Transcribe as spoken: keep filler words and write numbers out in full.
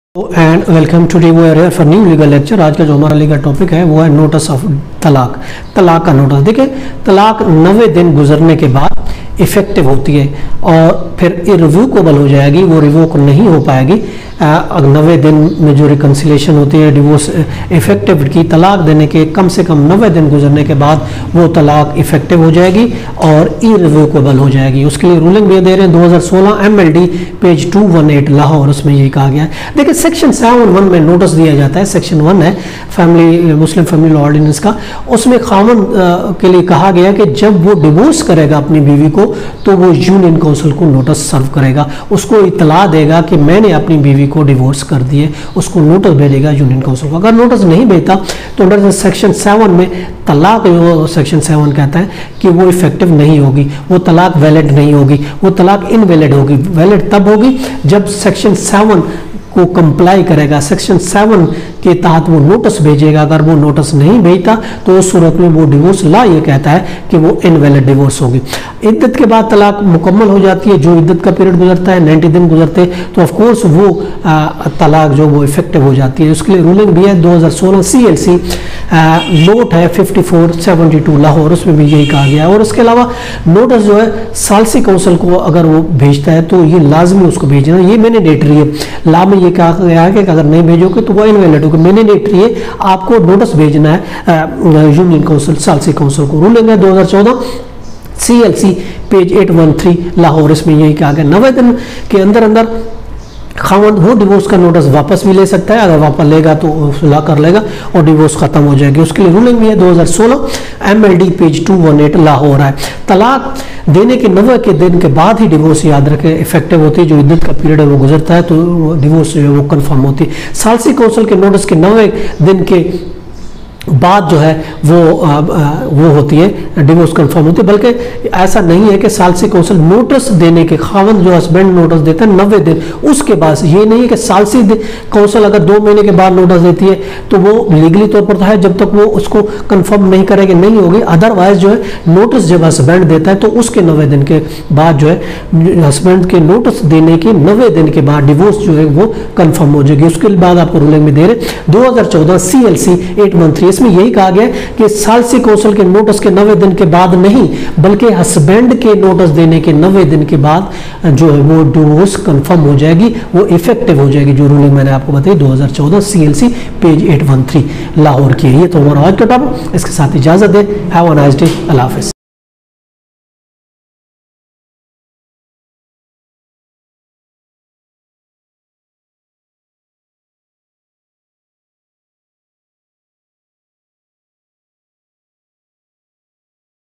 And welcome today वो है for new legal lecture. आज का जो हमारा लीगल टॉपिक है वो है नोटिस ऑफ तलाक। तलाक का नोटिस देखिए, तलाक नब्बे दिन गुजरने के बाद इफेक्टिव होती है और फिर इरिवोकेबल हो जाएगी, वो रिवोक नहीं हो पाएगी। नब्बे दिन में जो रिकन्सिलेशन होती है डिवोर्स इफेक्टिव की, तलाक देने के कम से कम नब्बे दिन गुजरने के बाद वो तलाक इफेक्टिव हो जाएगी और इरिवोकेबल हो जाएगी। उसके लिए रूलिंग भी दे रहे हैं दो हज़ार सोलह एम एल डी पेज दो सौ अठारह लाहौर, उसमें यही कहा गया है। देखिए सेक्शन सेवन वन में नोटिस दिया जाता है। सेक्शन वन है family Muslim family law ordinance का, उसमें खामन के लिए कहा गया कि जब वो डिवोर्स करेगा अपनी बीवी को तो वो यूनियन काउंसिल को नोटिस सर्व करेगा, उसको इतला देगा कि मैंने अपनी बीवी को डिवोर्स कर दिए, उसको नोटिस भेजेगा यूनियन काउंसिल को। अगर नोटिस नहीं भेजता तो अंडर सेक्शन सेवन में तलाक जो सेक्शन सेवन कहता है कि वो इफेक्टिव नहीं होगी, वो तलाक वैलिड नहीं होगी, वो तलाक इनवैलिड होगी। वैलिड तब होगी जब सेक्शन सेवन को कंप्लाई करेगा, सेक्शन सेवन के तहत वो नोटिस भेजेगा। अगर वो नोटिस नहीं भेजता तो उस सूरत में वो डिवोर्स ला ये कहता है कि वो इनवैलिड डिवोर्स होगी। इद्दत के बाद तलाक मुकम्मल हो जाती है, जो इद्दत का पीरियड गुजरता है नब्बे दिन गुजरते तो ऑफ कोर्स वो आ, तलाक जो वो इफेक्टिव हो जाती है। उसके लिए रूलिंग भी है दो हज़ार सोलह सी एल सी नोट है fifty four seventy two Lahore, उसमें भी यही कहा गया है। और उसके अलावा नोटिस जो है सालसी काउंसिल को अगर वो भेजता है तो ये लाजमी उसको भेजना, ये मैंडेटरी है। ला में ये कहा गया है कि अगर नहीं भेजोगे तो वो इनवैलिड होगा, मैंडेटरी है, आपको नोटिस भेजना है यूनियन काउंसिल सालसी काउंसिल को। रूलिंग है दो हज़ार चौदह सी एल सी पेज आठ सौ तेरह लाहौर, इसमें यही कहा गया नब्बे दिन के अंदर अंदर खामद वो डिवोर्स का नोटिस वापस भी ले सकता है, अगर वापस लेगा तो सुलह कर लेगा और डिवोर्स खत्म हो जाएगी। उसके लिए रूलिंग भी है दो हज़ार सोलह एम एल डी पेज दो सौ अठारह लाहौर है। तलाक देने के नब्बे के दिन के बाद ही डिवोर्स याद रखें इफेक्टिव होती है, जो इद्दत का पीरियड है वो गुजरता है तो डिवोर्स जो है वो कन्फर्म होती है। सालसी काउंसिल के नोटिस के नब्बे दिन के बात जो है वो आ, आ, वो होती है डिवोर्स कंफर्म होती है। बल्कि ऐसा नहीं है कि सालसी काउंसिल नोटिस देने के खावंद जो हस्बैंड नोटिस देता है नब्बे दिन उसके बाद, ये नहीं है कि सालसी काउंसिल अगर दो महीने के बाद नोटिस देती है तो वो लीगली तौर पर है जब तक वो उसको कंफर्म नहीं करेगी नहीं होगी। अदरवाइज जो है नोटिस जब हस्बैंड देता है तो उसके नब्बे दिन के बाद जो है हस्बैंड के नोटिस देने के नब्बे दिन के बाद डिवोर्स जो है वो कंफर्म हो जाएगी। उसके बाद आपको रूलिंग में दे रहे दो हज़ार चौदह C L C eight one three, इसमें यही कहा गया कि सालसी काउंसिल के नोटिस के नब्बे दिन के बाद नहीं बल्कि हस्बैंड के नोटिस देने के नब्बे दिन के बाद जो है वो डिवोर्स कंफर्म हो जाएगी, वो इफेक्टिव हो जाएगी। जो रूलिंग मैंने आपको बताई दो हज़ार चौदह सी एल सी पेज आठ सौ तेरह लाहौर की है। ये तो हमारा आज का टॉपिक, इसके साथ इजाजत दे। हैव अ नाइस डे, अल्लाह हाफिज़।